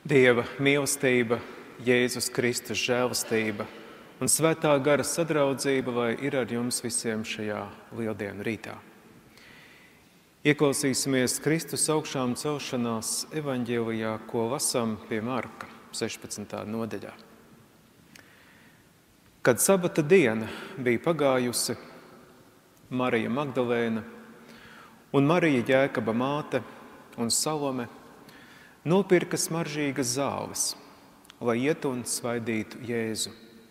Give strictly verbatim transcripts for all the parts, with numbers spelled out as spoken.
Dieva mīlestība, Jēzus Kristus žēlastība un svētā gara sadraudzība, lai ir ar jums visiem šajā lieldienu rītā. Ieklausīsimies Kristus augšām celšanās evaņģēlijā, ko lasām pie Marka sešpadsmitā nodaļā. Kad sabata diena bija pagājusi, Marija Magdalēna un Marija Jēkaba māte un Salome nopirka smaržīgas zāles, lai iet un svaidītu Jēzu.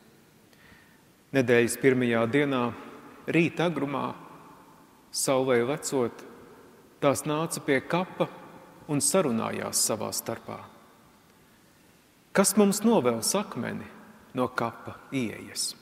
Nedēļas pirmajā dienā, rīta agrumā, saulei lecot, tās nāca pie kapa un sarunājās savā starpā. Kas mums novēls akmeni no kapa ieejas?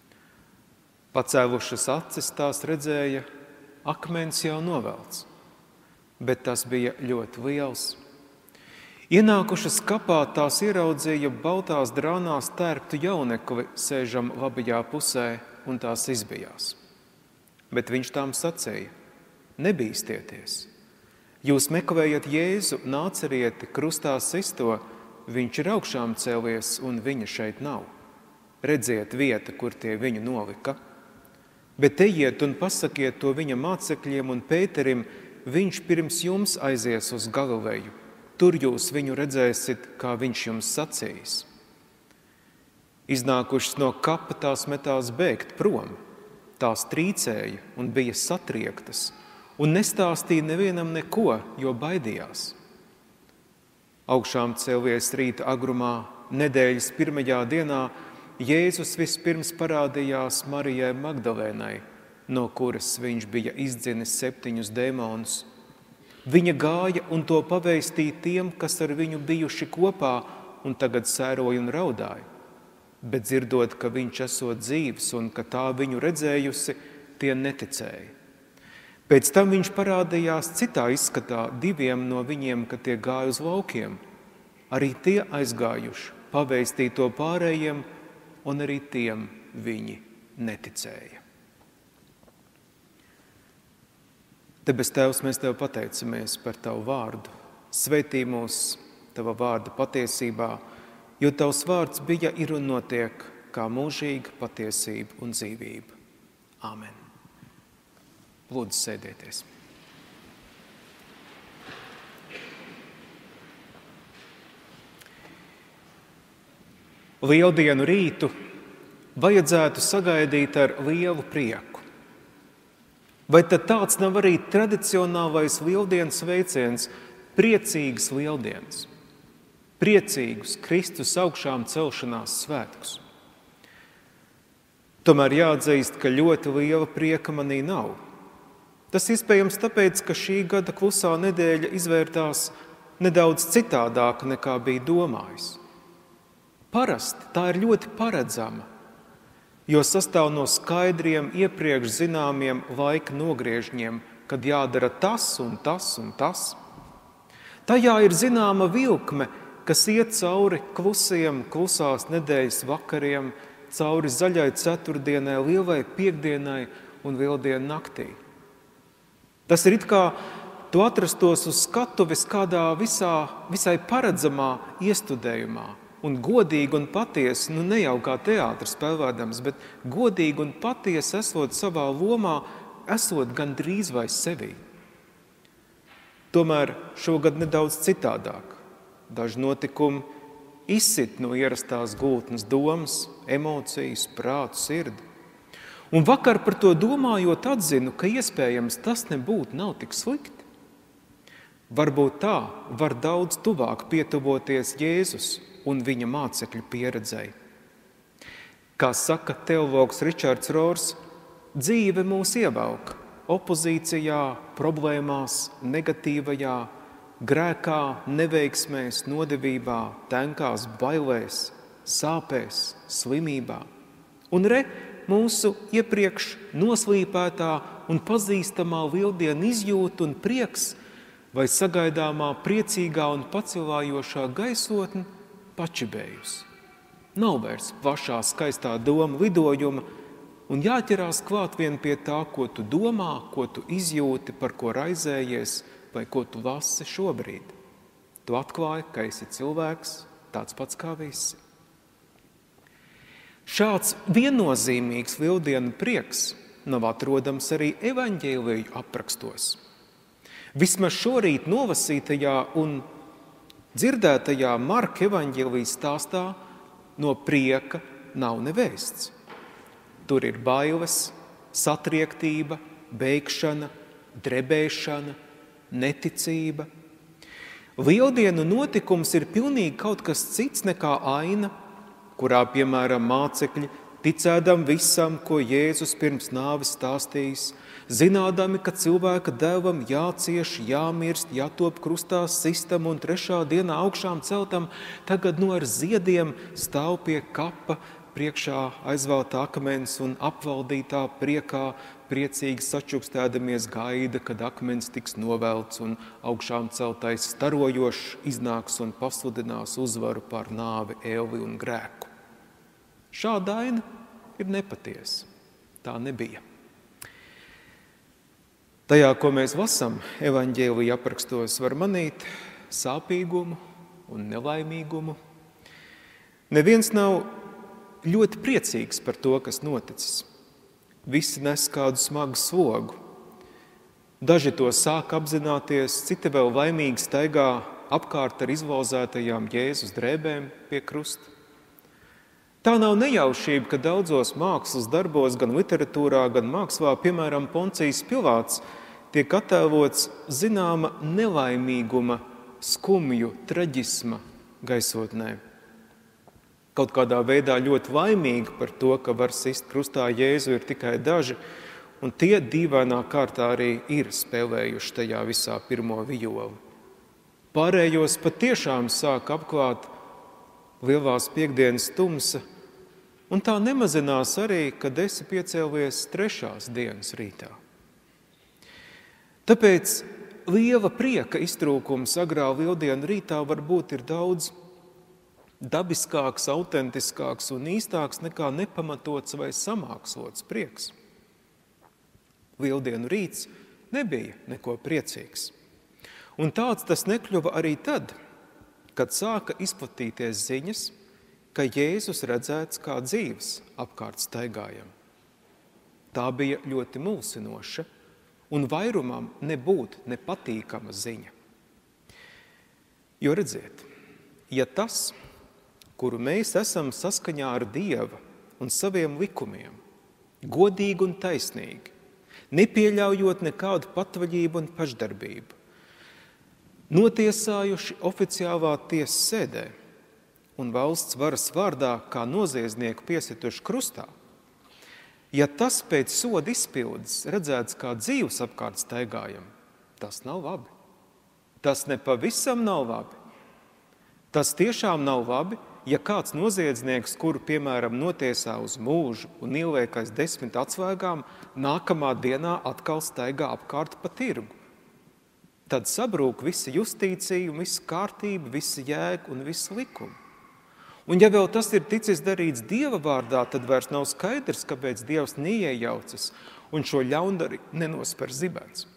Pacēlušas acis tās redzēja, akmens jau novelts, bet tas bija ļoti liels. Ienākušas kapā, tās ieraudzīja baltās drānās tērptu jaunekli sēžam labajā pusē, un tās izbijās. Bet viņš tām sacīja: nebīstieties! Jūs meklējat Jēzu Nācerieti, krustā sisto, viņš ir augšām cēlies, un viņa šeit nav. Redziet vieta, kur tie viņu nolika. Bet ejiet un pasakiet to viņa mācekļiem un Pēterim, viņš pirms jums aizies uz Galileju. Tur jūs viņu redzēsiet, kā viņš jums sacījis. Iznākušas no kapa, tās metās bēgt prom. Tās trīcēja un bija satriektas, un nestāstīja nevienam neko, jo baidījās. Augšām cēlies rīta agrumā, nedēļas pirmajā dienā, Jēzus vispirms parādījās Marijai Magdalēnai, no kuras viņš bija izdzinis septiņus dēmonus. Viņa gāja un to pavēstīja tiem, kas ar viņu bijuši kopā un tagad sēroja un raudāja. Bet dzirdot, ka viņš esot dzīvs un ka tā viņu redzējusi, tie neticēja. Pēc tam viņš parādījās citā izskatā diviem no viņiem, kad tie gāja uz laukiem. Arī tie aizgājuši, pavēstīja to pārējiem, un arī tiem viņi neticēja. Debes Tēvs, mēs Tev pateicamies par Tavu vārdu. Svētī mūs Tava vārda patiesībā, jo Tavs vārds bija, ir un notiek kā mūžīga patiesība un dzīvība. Āmen. Lūdzu, sēdieties. Lieldienu rītu vajadzētu sagaidīt ar lielu prieku. Vai tad tāds nav arī tradicionālais lieldienas veiciens – priecīgas lieldienas, priecīgus Kristus augšām celšanās svētkus? Tomēr jāatzīst, ka ļoti liela prieka manī nav. Tas iespējams tāpēc, ka šī gada klusā nedēļa izvērtās nedaudz citādāk nekā bija domājis. Parasti tā ir ļoti paredzama, jo sastāv no skaidriem, iepriekš zināmiem laika nogriežņiem, kad jādara tas un tas un tas. Tajā ir zināma vilkme, kas iet cauri klusiem, klusās nedēļas vakariem, cauri zaļai ceturtdienai, lielai piekdienai un lieldienu naktī. Tas ir it kā tu atrastos uz skatuves kādā visā, visai paredzamā iestudējumā. Un godīgi un patiesi, nu ne jau kā teātris spēlēdams, bet godīgi un patiesi esot savā lomā, esot gandrīz vai sevī. Tomēr šogad nedaudz citādāk. Daži notikumi izsit no ierastās gultnes domas, emocijas, prātu, sirdi. Un vakar par to domājot atzinu, ka iespējams tas nebūtu nav tik slikti. Varbūt tā var daudz tuvāk pietuvoties Jēzus un viņa mācekļu pieredzēja. Kā saka teologs Ričards Rors, dzīve mūs ievelk opozīcijā, problēmās, negatīvajā, grēkā, neveiksmēs, nodevībā, tenkās, bailēs, sāpēs, slimībā. Un re, mūsu iepriekš noslīpētā un pazīstamā lieldienu izjūta un prieks vai sagaidāmā priecīgā un pacilājošā gaisotne pačibējusi. Nav vairs plašā skaistā doma lidojuma un jāķerās klāt vien pie tā, ko tu domā, ko tu izjūti, par ko raizējies vai ko tu lasi šobrīd. Tu atklāji, ka esi cilvēks, tāds pats kā visi. Šāds viennozīmīgs lieldienu prieks nav atrodams arī evaņģēliju aprakstos. Vismaz šorīt nolasītajā un dzirdētajā Marka evaņģēlijas stāstā no prieka nav nevēsts. Tur ir bailes, satriektība, beigšana, drebēšana, neticība. Lieldienu notikums ir pilnīgi kaut kas cits nekā aina, kurā, piemēram, mācekļi, ticēdam visam, ko Jēzus pirms nāves stāstījis, zinādami, ka cilvēka dēlam jācieš, jāmirst, jātop krustā sistam un trešā dienā augšām celtam, tagad no ar ziediem stāv pie kapa, priekšā aizvelta akmens un apvaldītā priekā priecīgi sačukstēdamies gaida, kad akmens tiks novelts un augšām celtais starojošs iznāks un pasludinās uzvaru pār nāvi, ēli un grēku. Šāda aina ir nepatiesa. Tā nebija. Tajā, ko mēs lasām evaņģēlija aprakstos, var manīt sāpīgumu un nelaimīgumu. Neviens nav ļoti priecīgs par to, kas noticis. Visi nes kādu smagu slogu. Daži to sāk apzināties, citi vēl laimīgi staigā apkārt ar izvalzētajām Jēzus drēbēm pie krusta. Tā nav nejaušība, ka daudzos mākslas darbos, gan literatūrā, gan mākslā, piemēram, Poncijas Pilāts, tiek attēlots zināma nelaimīguma, skumju, traģisma gaisotnē. Kaut kādā veidā ļoti laimīgi par to, ka var sist krustā Jēzu ir tikai daži, un tie dīvainā kārtā arī ir spēlējuši tajā visā pirmo vijolu. Pārējos patiešām sāk apklāt lielās piekdienas tumsa, un tā nemazinās arī, kad esi piecēlies trešās dienas rītā. Tāpēc liela prieka iztrūkums agrā lieldienu rītā varbūt ir daudz dabiskāks, autentiskāks un īstāks nekā nepamatots vai samākslots prieks. Lieldienu rīts nebija neko priecīgs. Un tāds tas nekļuva arī tad, kad sāka izplatīties ziņas, ka Jēzus redzēts kā dzīves apkārt staigājam. Tā bija ļoti mulsinoša un vairumam nebūt nepatīkama ziņa. Jo redziet, ja tas, kuru mēs esam saskaņā ar Dieva un saviem likumiem, godīgi un taisnīgi, nepieļaujot nekādu patvaļību un pašdarbību, notiesājuši oficiālā tiesas sēdē un valsts varas vārdā kā noziedznieku piesituši krustā, ja tas pēc soda izpildes redzēts kā dzīves apkārt staigājam, tas nav labi. Tas nepavisam nav labi. Tas tiešām nav labi, ja kāds noziedznieks, kuru, piemēram, notiesā uz mūžu un ieliek aiz desmit atsvēgām, nākamā dienā atkal staigā apkārt pa tirgu. Tad sabrūk visa justīcija, visa kārtība, visa jēga un visa likuma. Un ja vēl tas ir ticis darīts Dieva vārdā, tad vairs nav skaidrs, kāpēc Dievs neiejaucas un šo ļaundari nenosper zibens.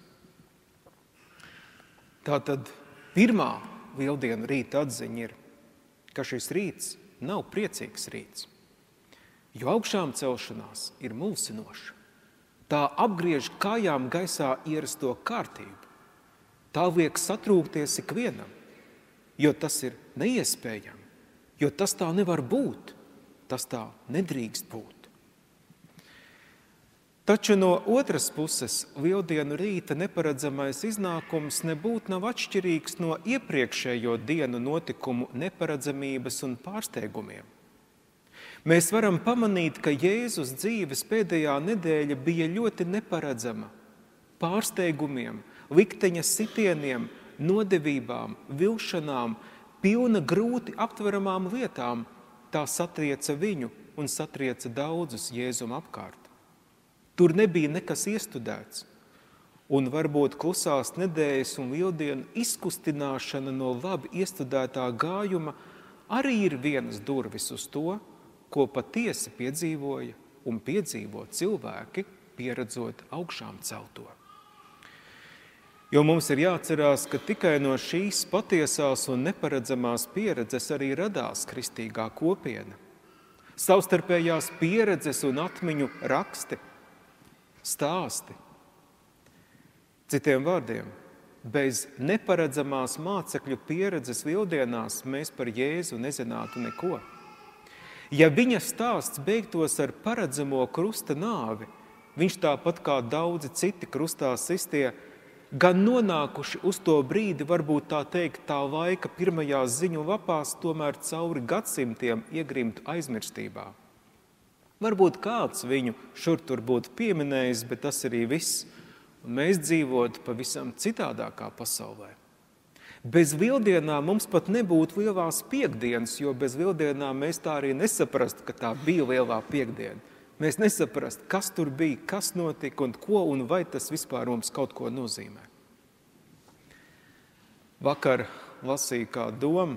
Tātad pirmā lieldienu rīta atziņa ir, ka šis rīts nav priecīgs rīts, jo augšām celšanās ir mulsinoša. Tā apgriež kājām gaisā ierasto kārtību. Tā liek satrūkties ikvienam, jo tas ir neiespējami, jo tas tā nevar būt, tas tā nedrīkst būt. Taču no otras puses, lieldienu rīta neparedzamais iznākums nebūtu nav atšķirīgs no iepriekšējo dienu notikumu neparedzamības un pārsteigumiem. Mēs varam pamanīt, ka Jēzus dzīves pēdējā nedēļa bija ļoti neparedzama, pārsteigumiem, likteņa sitieniem, nodevībām, vilšanām, pilna grūti aptveramām lietām. Tā satrieca viņu un satrieca daudzus Jēzum apkārt. Tur nebija nekas iestudēts, un varbūt klusās nedēļas un lieldienu izkustināšana no labi iestudētā gājuma arī ir vienas durvis uz to, ko patiesi piedzīvoja un piedzīvo cilvēki, pieredzot augšām celto. Jo mums ir jāatcerās, ka tikai no šīs patiesās un neparedzamās pieredzes arī radās kristīgā kopiena. Savstarpējās pieredzes un atmiņu raksti, stāsti. Citiem vārdiem, bez neparedzamās mācekļu pieredzes Lieldienās mēs par Jēzu nezinātu neko. Ja viņa stāsts beigtos ar paredzamo krusta nāvi, viņš tāpat kā daudzi citi krustā sistie, gan nonākuši uz to brīdi, varbūt tā teikt, tā laika pirmajās ziņu lapās, tomēr cauri gadsimtiem iegrimtu aizmirstībā. Varbūt kāds viņu šur tur būtu pieminējis, bet tas arī viss, un mēs dzīvotu pavisam citādākā pasaulē. Bez Lieldienām mums pat nebūtu lielās piekdienas, jo bez Lieldienām mēs tā arī nesaprastu, ka tā bija lielā piekdiena. Mēs nesaprastu, kas tur bija, kas notika un ko un vai tas vispār mums kaut ko nozīmē. Vakar lasīju kādu domu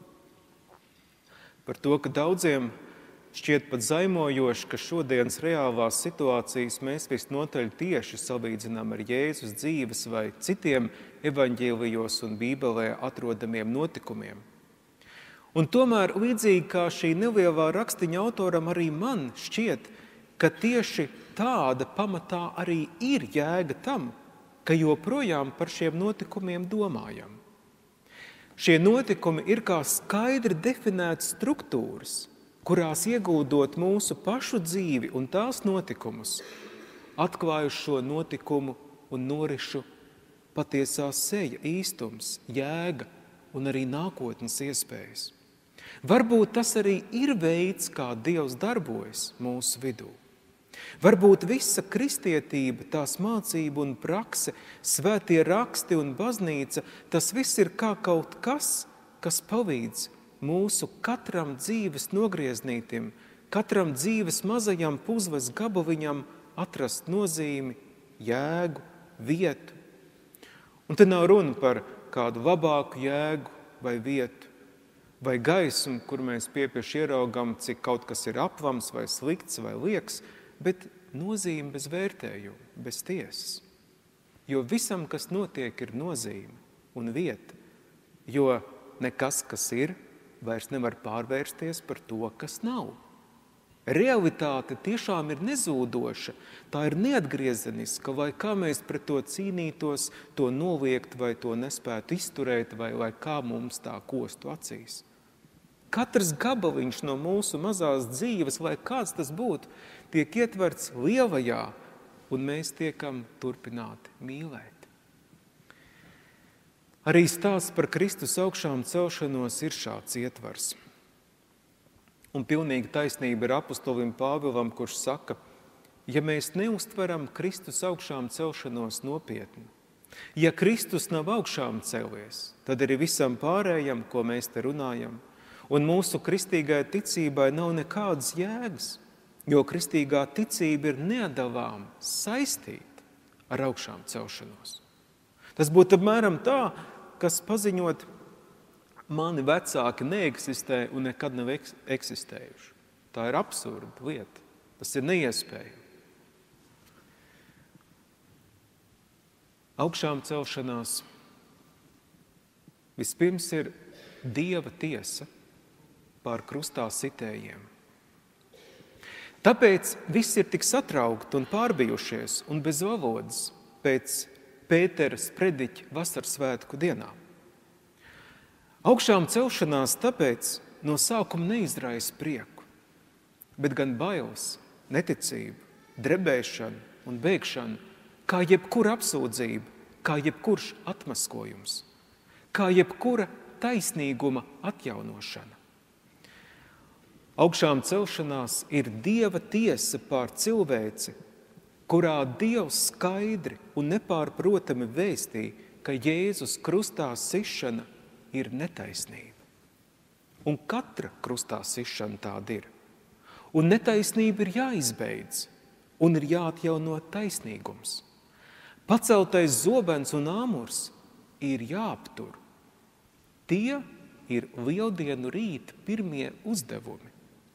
par to, ka daudziem šķiet pat zaimojoši, ka šodienas reālās situācijas mēs visnotaļ tieši salīdzinām ar Jēzus dzīves vai citiem evaņģēlijos un Bībelē atrodamiem notikumiem. Un tomēr, līdzīgi kā šī nelielā rakstiņa autoram, arī man šķiet, ka tieši tāda pamatā arī ir jēga tam, ka joprojām par šiem notikumiem domājam. Šie notikumi ir kā skaidri definētas struktūras, kurās ieguldot mūsu pašu dzīvi un tās notikumus, atklājuši šo notikumu un norišu patiesā seja, īstums, jēga un arī nākotnes iespējas. Varbūt tas arī ir veids, kā Dievs darbojas mūsu vidū. Varbūt visa kristietība, tās mācība un prakse, svētie raksti un baznīca, tas viss ir kā kaut kas, kas palīdz mūsu katram dzīves nogrieznītim, katram dzīves mazajam puzles gabaliņam atrast nozīmi, jēgu, vietu. Un te nav runa par kādu labāku jēgu vai vietu, vai gaismu, kur mēs piepieši ieraugam, cik kaut kas ir aplams vai slikts vai lieks, bet nozīme bez vērtējuma, bez tiesas. Jo visam, kas notiek, ir nozīme un vieta, jo nekas, kas ir, vairs nevar pārvērsties par to, kas nav. Realitāte tiešām ir nezūdoša, tā ir neatgriezeniska, lai kā mēs pret to cīnītos, to noliegt vai to nespētu izturēt, vai lai kā mums tā kostu acīs. Katrs gabaliņš no mūsu mazās dzīves, lai kāds tas būtu, tiek ietverts lielajā, un mēs tiekam turpināti mīlēt. Arī stāsts par Kristus augšām celšanos ir šāds ietvars. Un pilnīgi taisnība ir apostolim Pāvilam, kurš saka, ja mēs neuztveram Kristus augšām celšanos nopietni, ja Kristus nav augšām celies, tad arī visam pārējam, ko mēs te runājam, un mūsu kristīgai ticībai nav nekādas jēgas, jo kristīgā ticība ir neatdalām saistīta ar augšām celšanos. Tas būtu apmēram tā, kas paziņot, mani vecāki neeksistē un nekad nav eksistējuši. Tā ir absurda lieta. Tas ir neiespējami. Augšām celšanās vispirms ir Dieva tiesa pār krustā sitējiem. Tāpēc viss ir tik satraukti un pārbijušies un bez valodas pēc Pētera sprediķa vasarsvētku dienā. Augšām celšanās tāpēc no sākuma neizraisa prieku, bet gan bailes, neticību, drebēšanu un bēgšanu, kā jebkura apsūdzība, kā jebkurš atmaskojums, kā jebkura taisnīguma atjaunošana. Augšām celšanās ir Dieva tiesa pār cilvēci, kurā Dievs skaidri un nepārprotami vēstīja, ka Jēzus krustā sišana ir netaisnība. Un katra krustā sišana tāda ir. Un netaisnība ir jāizbeidz, un ir jāatjauno taisnīgums. Paceltais zobens un āmurs ir jāaptur. Tie ir lieldienu rīta pirmie uzdevumi.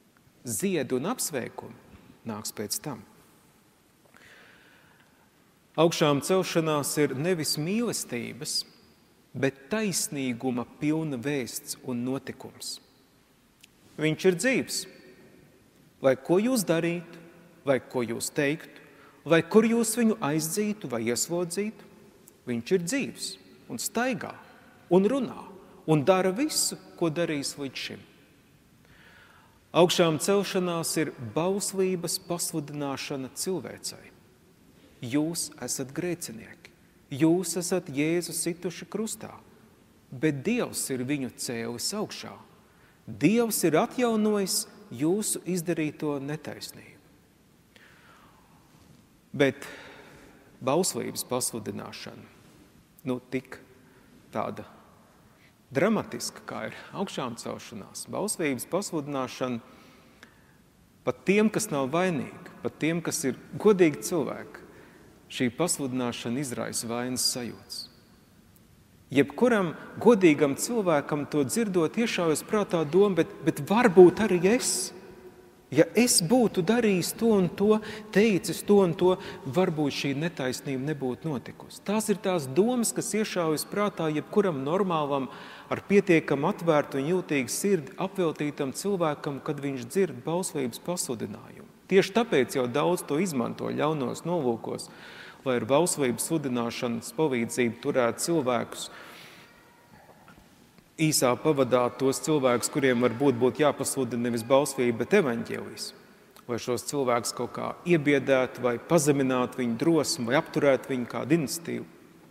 Ziedu un apsveikumi nāks pēc tam. Augšām celšanās ir nevis mīlestības, bet taisnīguma pilna vēsts un notikums. Viņš ir dzīvs. Lai ko jūs darītu, vai ko jūs teiktu, vai kur jūs viņu aizdzītu vai ieslodzītu, viņš ir dzīvs un staigā un runā un dara visu, ko darījis līdz šim. Augšām celšanās ir bauslības pasludināšana cilvēcei. Jūs esat grēcinieki, jūs esat Jēzu situši krustā, bet Dievs ir viņu cēlis augšā. Dievs ir atjaunojis jūsu izdarīto netaisnību. Bet bauslības pasludināšana, nu tik tāda dramatiska, kā ir augšām celšanās, bauslības pasludināšana pat tiem, kas nav vainīgi, pat tiem, kas ir godīgi cilvēki, šī pasludināšana izraisa vainas sajūtas. Jebkuram godīgam cilvēkam to dzirdot iešaujas prātā doma, bet, bet varbūt arī es. Ja es būtu darījis to un to, teicis to un to, varbūt šī netaisnība nebūtu notikusi. Tās ir tās domas, kas iešaujas prātā jebkuram normālam, ar pietiekam atvērtu un jūtīgu sirdi apveltītam cilvēkam, kad viņš dzird bauslības pasludinājumu. Tieši tāpēc jau daudz to izmanto ļaunos nolūkos, lai ar bauslības sludināšanas palīdzību turētu cilvēkus, īsā pavadāt tos cilvēkus, kuriem varbūt būtu jāpasludina nevis bauslība, bet evaņģēlijs. Lai šos cilvēkus kaut kā iebiedētu vai pazeminātu viņu drosmi vai apturētu viņu kādu iniciatīvu.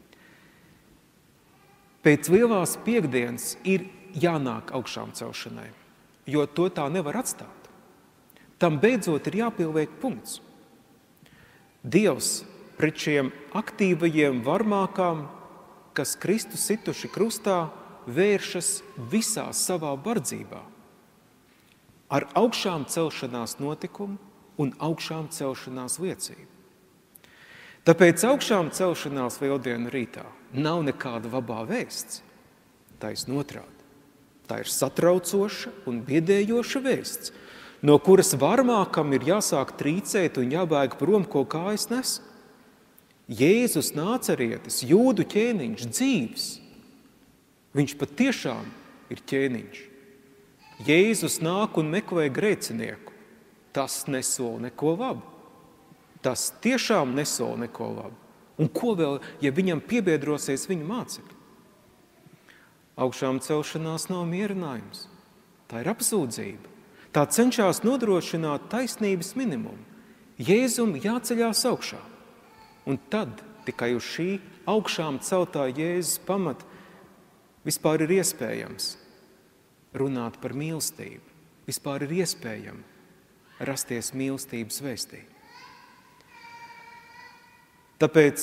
Pēc lielās piekdienas ir jānāk augšām celšanai, jo to tā nevar atstāt. Tam beidzot ir jāpieliek punkts. Dievs pret šiem aktīvajiem varmākām, kas Kristu situši krustā, vēršas visā savā bardzībā ar augšām celšanās notikumu un augšām celšanās liecību. Tāpēc augšām celšanās lieldienu rītā nav nekāda labā vēsts. Taisn otrādi. Tā ir satraucoša un biedējoša vēsts, no kuras varmākam ir jāsāk trīcēt un jābēg prom, ko kājas nes. Jēzus Nācerietis, jūdu ķēniņš, dzīvs. Viņš patiešām ir ķēniņš. Jēzus nāk un meklē grēcinieku. Tas nesola neko labu. Tas tiešām nesola neko labu. Un ko vēl, ja viņam piebiedrosies viņa mācekļi? Augšām celšanās nav mierinājums. Tā ir apsūdzība. Tā cenšas nodrošināt taisnības minimumu. Jēzum jāceļās augšā. Un tad tikai uz šī augšām celtā Jēzus pamata vispār ir iespējams runāt par mīlestību. Vispār ir iespējams rasties mīlestības vēstī. Tāpēc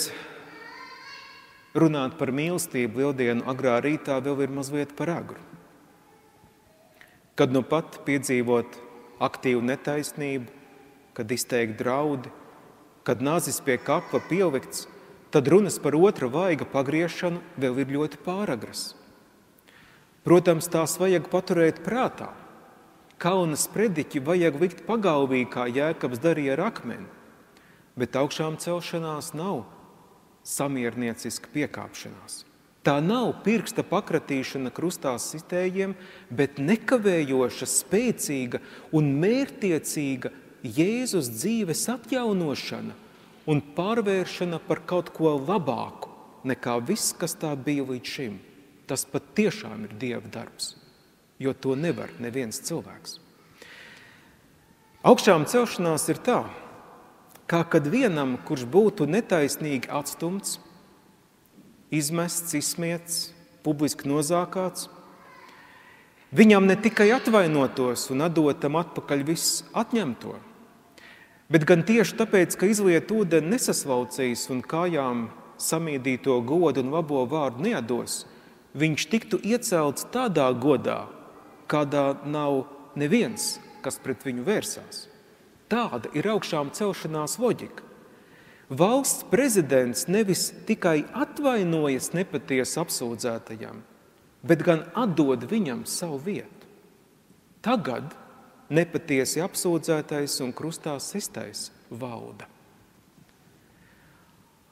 runāt par mīlestību lieldienu agrā rītā vēl ir mazliet par agru. Kad nu pat piedzīvot aktīvu netaisnību, kad izteikt draudi, kad nāzis pie kakla pielikts, tad runas par otra vaiga pagriešanu vēl ir ļoti pāragras. Protams, tās vajag paturēt prātā. Kauna sprediķi vajag likt pagalvī, kā Jēkabs darīja ar akmeni, bet augšām celšanās nav samiernieciska piekāpšanās. Tā nav pirksta pakratīšana krustā sitējiem, bet nekavējoša, spēcīga un mērķtiecīga Jēzus dzīves atjaunošana un pārvēršana par kaut ko labāku nekā viss, kas tā bija līdz šim. Tas pat tiešām ir Dieva darbs, jo to nevar neviens cilvēks. Augšām celšanās ir tā, kā kad vienam, kurš būtu netaisnīgi atstumts, izmests, izsmiets, publiski nozākāts, viņam ne tikai atvainotos un atdotam atpakaļ viss atņemto, bet gan tieši tāpēc, ka izliet ūdeni nesaslaucīs un kājām samīdīto godu un labo vārdu neatdos, viņš tiktu iecelts tādā godā, kādā nav neviens, kas pret viņu vērsās. Tāda ir augšām celšanās loģika. Valsts prezidents nevis tikai atvainojas nepatiesi apsūdzētajam, bet gan atdod viņam savu vietu. Tagad nepatiesi apsūdzētais un krustā sistais valda.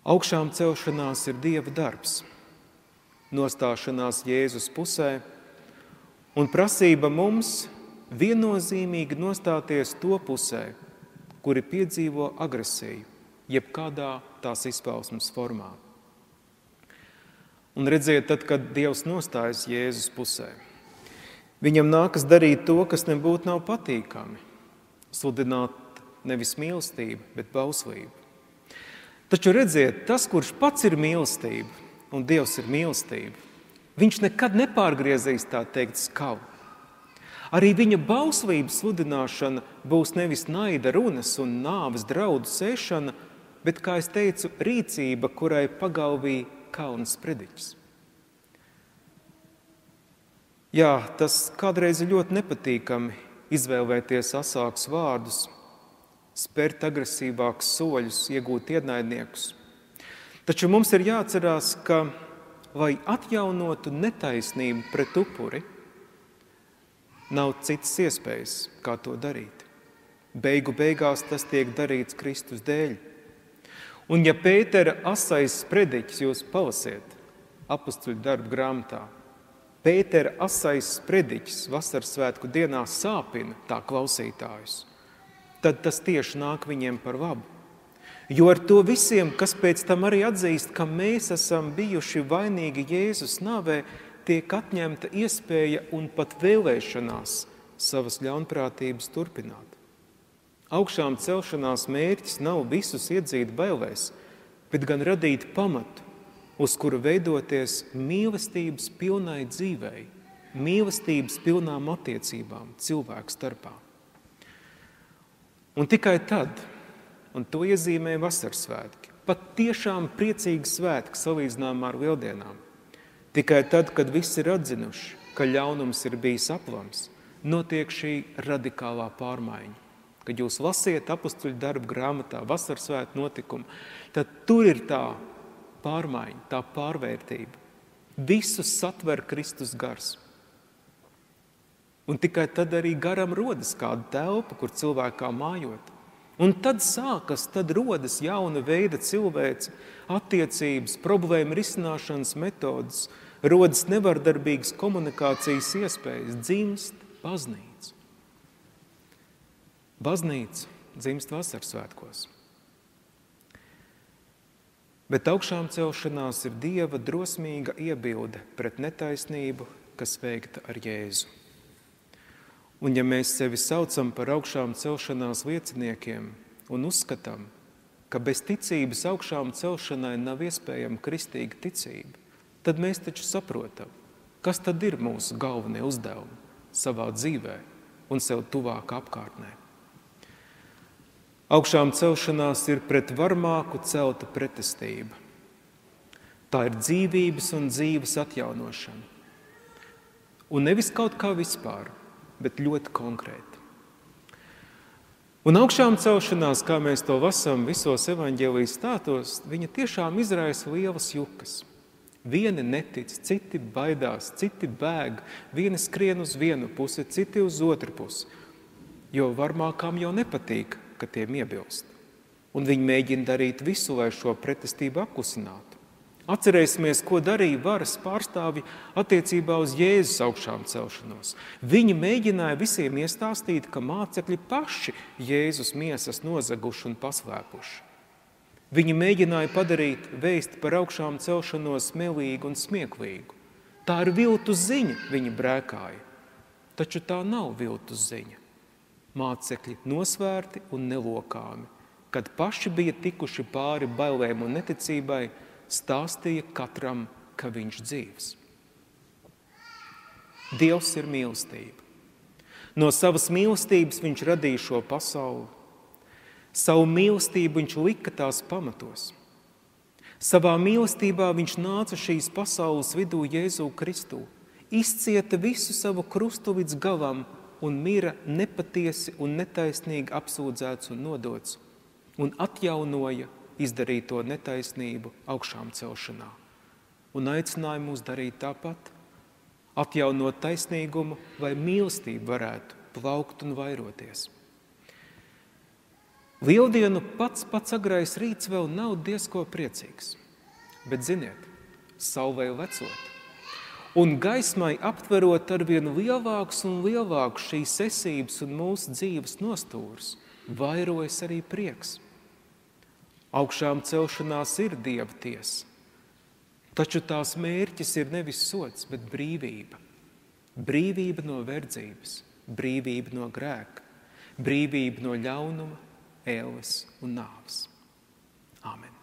Augšām celšanās ir Dieva darbs, nostāšanās Jēzus pusē un prasība mums viennozīmīgi nostāties to pusē, kuri piedzīvo agresiju, jebkādā tās izpausmes formā. Un redziet, tad, kad Dievs nostājas Jēzus pusē, viņam nākas darīt to, kas nebūtu nav patīkami, sludināt nevis mīlestību, bet bauslību. Taču redziet, tas, kurš pats ir mīlestība, un Dievs ir mīlestība, viņš nekad nepārgriezīs tā teikt skavu. Arī viņa bauslības sludināšana būs nevis naida runas un nāves draudu sēšana, bet, kā es teicu, rīcība, kurai pagalvī kauns prediķis. Jā, tas kādreiz ir ļoti nepatīkami izvēlēties asākus vārdus, spērt agresīvākus soļus, iegūt ienaidniekus. Taču mums ir jāatcerās, ka, lai atjaunotu netaisnību pret upuri, nav citas iespējas, kā to darīt. Beigu beigās tas tiek darīts Kristus dēļ. Un ja Pētera asais sprediķis jūs palasiet Apostuļu darbu grāmatā, Pētera asais sprediķis vasaras svētku dienā sāpina tā klausītājus, tad tas tieši nāk viņiem par labu. Jo ar to visiem, kas pēc tam arī atzīst, ka mēs esam bijuši vainīgi Jēzus nāvē, tiek atņemta iespēja un pat vēlēšanās savas ļaunprātības turpināt. Augšām celšanās mērķis nav visus iedzīt bailēs, bet gan radīt pamatu, uz kuru veidoties mīlestības pilnai dzīvei, mīlestības pilnām attiecībām cilvēku starpā. Un tikai tad, un to iezīmē vasaras svētki, pat tiešām priecīgi svētki salīdzinājumā ar lieldienām, tikai tad, kad visi ir atzinuši, ka ļaunums ir bijis aplams, notiek šī radikālā pārmaiņa. Kad jūs lasiet Apostuļu darbu grāmatā vasaras svētku notikumu, tad tur ir tā pārmaiņa, tā pārvērtība. Visus satver Kristus gars. Un tikai tad arī garam rodas kāda telpa, kur cilvēkā mājot. Un tad sākas, tad rodas jauna veida cilvēce, attiecības, problēma risināšanas metodas, rodas nevardarbīgas komunikācijas iespējas, dzimst baznīca. Baznīca dzimst vasaras svētkos. Bet augšām celšanās ir Dieva drosmīga iebilde pret netaisnību, kas veikta ar Jēzu. Un ja mēs sevi saucam par augšām celšanās lieciniekiem un uzskatām, ka bez ticības augšām celšanai nav iespējama kristīga ticība, tad mēs taču saprotam, kas tad ir mūsu galvenie uzdevumi savā dzīvē un sev tuvāk apkārtnē. Augšām celšanās ir pret varmāku celta pretestība. Tā ir dzīvības un dzīves atjaunošana. Un nevis kaut kā vispār, bet ļoti konkrēti. Un augšām celšanās, kā mēs to lasām visos evaņģēlijas stāstos, viņa tiešām izraisa lielas jukas. Vieni netic, citi baidās, citi bēg, vieni skrien uz vienu pusi, citi uz otru pusi, jo varmākām jau nepatīk, ka tiem iebilst. Un viņi mēģina darīt visu, lai šo pretestību apklusinātu. Atcerēsimies, ko darīja varas pārstāvji attiecībā uz Jēzus augšām celšanos. Viņi mēģināja visiem iestāstīt, ka mācekļi paši Jēzus miesas nozaguši un paslēpuši. Viņi mēģināja padarīt vēsti par augšām celšanos melīgu un smieklīgu. Tā ir viltus ziņa, viņi brēkāja. Taču tā nav viltus ziņa. Mācekļi nosvērti un nelokāmi, kad paši bija tikuši pāri bailēm un neticībai, stāstīja katram, ka viņš dzīvs. Dievs ir mīlestība. No savas mīlestības viņš radīja šo pasauli. Savu mīlestību viņš lika tās pamatos. Savā mīlestībā viņš nāca šīs pasaules vidū Jēzu Kristu, izcieta visu savu krustu līdz galam un mira nepatiesi un netaisnīgi apsūdzēts un nodots, un atjaunoja izdarīto netaisnību augšām celšanā. Un aicināja mūs darīt tāpat, atjaunot taisnīgumu, lai mīlestība varētu plaukt un vairoties. Lieldienu pats pats agrais rīts vēl nav diezko priecīgs, bet ziniet, saulei lecot un gaismai aptverot arvien lielāks un lielāks šīs esības un mūsu dzīves nostūrus, vairojas arī prieks. Augšām celšanās ir Dieva tiesa, taču tās mērķis ir nevis sods, bet brīvība. Brīvība no verdzības, brīvība no grēka, brīvība no ļaunuma, ēles un nāves. Āmen.